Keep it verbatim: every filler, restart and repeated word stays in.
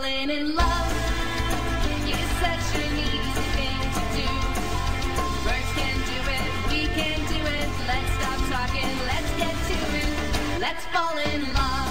falling in love is such an easy thing to do. Birds can do it, we can do it. Let's stop talking, let's get to it. Let's fall in love.